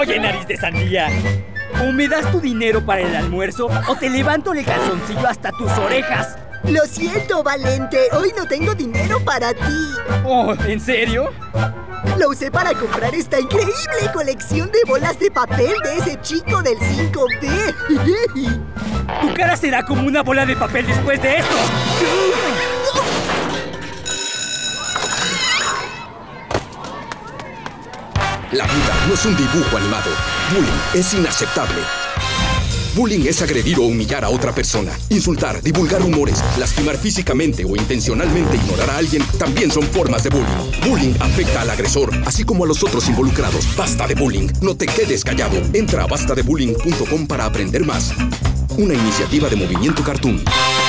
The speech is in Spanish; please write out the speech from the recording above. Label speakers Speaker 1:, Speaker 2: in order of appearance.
Speaker 1: Oye, nariz de sandía, o me das tu dinero para el almuerzo o te levanto el calzoncillo hasta tus orejas.
Speaker 2: Lo siento, Valente. Hoy no tengo dinero para ti.
Speaker 1: Oh, ¿en serio?
Speaker 2: Lo usé para comprar esta increíble colección de bolas de papel de ese chico del 5B.
Speaker 1: Tu cara será como una bola de papel después de esto.
Speaker 3: La vida no es un dibujo animado. Bullying es inaceptable. Bullying es agredir o humillar a otra persona, insultar, divulgar rumores, lastimar físicamente o intencionalmente ignorar a alguien también son formas de bullying. Bullying afecta al agresor, así como a los otros involucrados. Basta de bullying. No te quedes callado. Entra a bastadebullying.com para aprender más. Una iniciativa de Movimiento Cartoon.